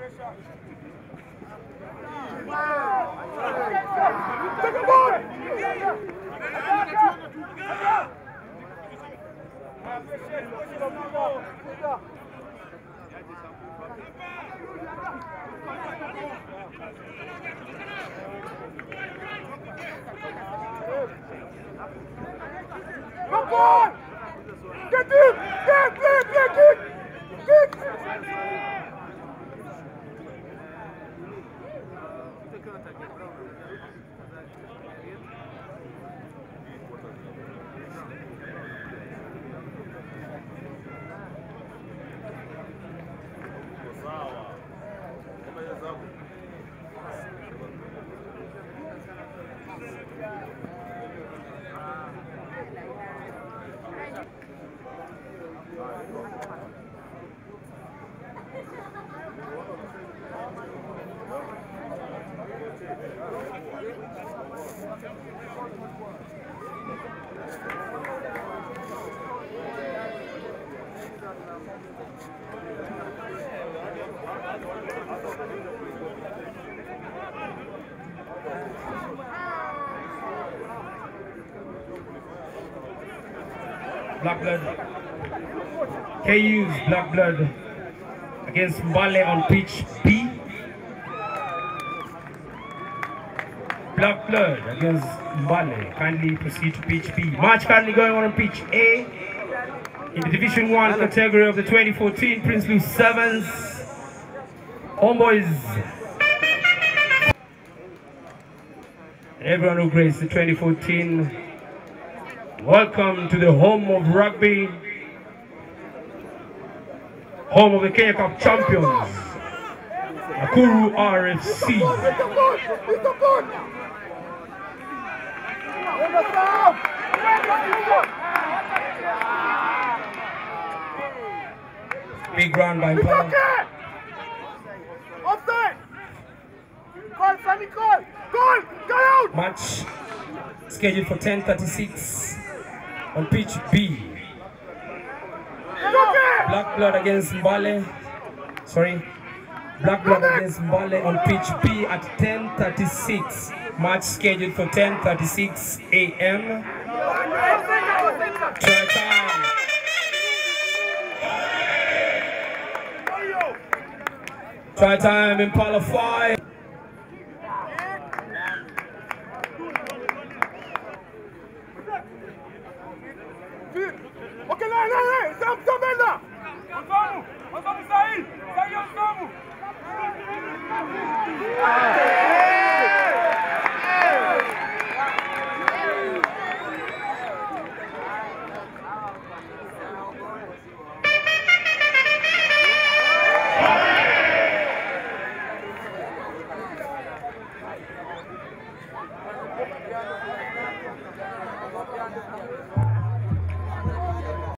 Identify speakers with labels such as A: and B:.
A: Come on! Get it! Get it!
B: Black Blood. KU's Black Blood against Mbale on pitch B. Black Blood against Mbale. Kindly proceed to pitch B. Match currently going on pitch A in the Division 1 category of the 2014 Prinsloo Sevens. Homeboyz. Everyone who graced the 2014. Welcome to the home of rugby, home of the Kenya Cup champions, Nakuru RFC. Big run by Impala.
A: Offside! Call, Sammy, call! Call! Get out!
B: Match scheduled for 10:36 on pitch B. Black Blood against Mbale. Sorry. Black Blood against Mbale on pitch B at 10:36. Match scheduled for 10:36 a.m. Try time. Try time, Impala 5.
A: Okay, no, stop, Bella! Vamos sair! Saiu, vamos!